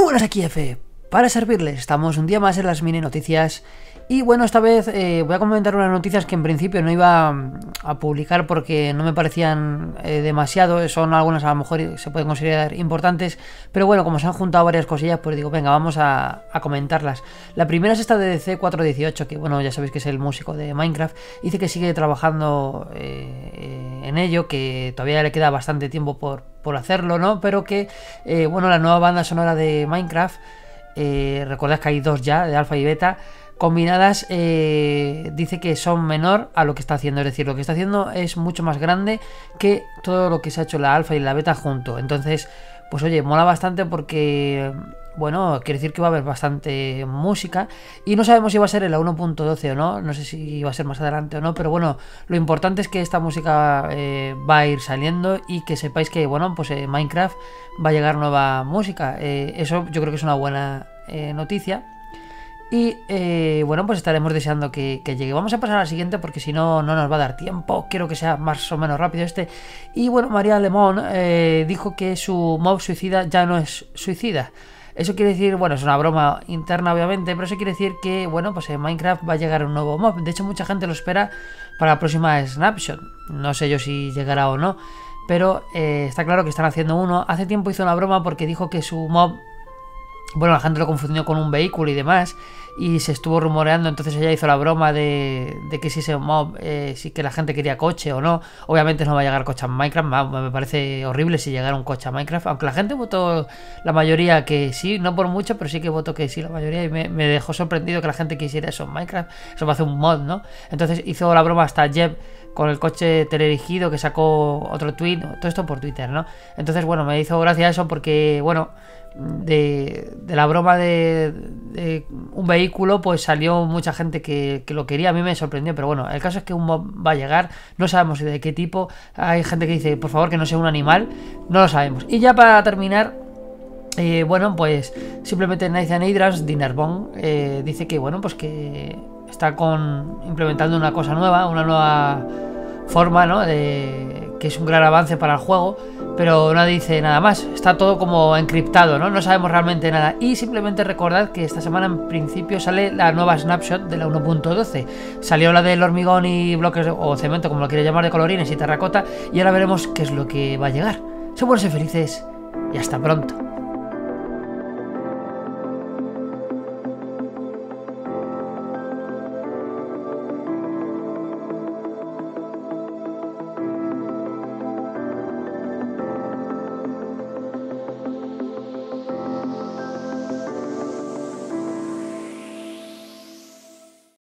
buenas aquí, F, para servirles. Estamos un día más en las mini noticias. Y bueno, esta vez voy a comentar unas noticias que en principio no iba a publicar porque no me parecían demasiado. Son algunas a lo mejor se pueden considerar importantes, pero bueno, como se han juntado varias cosillas, pues digo, venga, vamos a comentarlas. La primera es esta de C418, que bueno, ya sabéis que es el músico de Minecraft. Dice que sigue trabajando en ello, que todavía le queda bastante tiempo por hacerlo, ¿no? Pero que, bueno, la nueva banda sonora de Minecraft, recordad que hay dos ya, de alfa y beta, combinadas, dice que son menor a lo que está haciendo. Es decir, lo que está haciendo es mucho más grande que todo lo que se ha hecho en la alfa y en la beta junto. Entonces, pues oye, mola bastante porque, bueno, quiere decir que va a haber bastante música. Y no sabemos si va a ser en la 1.12 o no. No sé si va a ser más adelante o no. Pero bueno, lo importante es que esta música va a ir saliendo. Y que sepáis que, bueno, pues Minecraft va a llegar nueva música. Eso yo creo que es una buena noticia. Y bueno, pues estaremos deseando que llegue. Vamos a pasar a la siguiente porque si no, no nos va a dar tiempo. Quiero que sea más o menos rápido este. Y bueno, María Lemón dijo que su mob suicida ya no es suicida. Eso quiere decir, bueno, es una broma interna obviamente, pero eso quiere decir que, bueno, pues en Minecraft va a llegar un nuevo mob. De hecho, mucha gente lo espera para la próxima Snapshot. No sé yo si llegará o no, pero está claro que están haciendo uno. Hace tiempo hizo una broma porque dijo que su mob, bueno, la gente lo confundió con un vehículo y demás, y se estuvo rumoreando, entonces ella hizo la broma de que si ese mob, si que la gente quería coche o no. Obviamente no va a llegar coche a Minecraft, me parece horrible si llegara un coche a Minecraft, aunque la gente votó la mayoría que sí, no por mucho, pero sí que votó que sí la mayoría, y me dejó sorprendido que la gente quisiera eso en Minecraft. Eso va a hacer un mod, ¿no? Entonces hizo la broma hasta Jeb con el coche teledirigido, que sacó otro tweet, todo esto por Twitter, ¿no? Entonces, bueno, me hizo gracia eso porque, bueno, de la broma de un vehículo, pues salió mucha gente que lo quería. A mí me sorprendió, pero bueno, el caso es que un mob va a llegar, no sabemos de qué tipo. Hay gente que dice, por favor, que no sea un animal, no lo sabemos. Y ya para terminar, bueno, pues simplemente Nathan Hydrans Dinnerbone dice que, bueno, pues que está implementando una cosa nueva, una nueva forma, ¿no? Que es un gran avance para el juego, pero no dice nada más. Está todo como encriptado, ¿no? No sabemos realmente nada. Y simplemente recordad que esta semana en principio sale la nueva Snapshot de la 1.12. Salió la del hormigón y bloques o cemento, como lo quiere llamar, de colorines y terracota, y ahora veremos qué es lo que va a llegar. Sean buenos y felices y hasta pronto.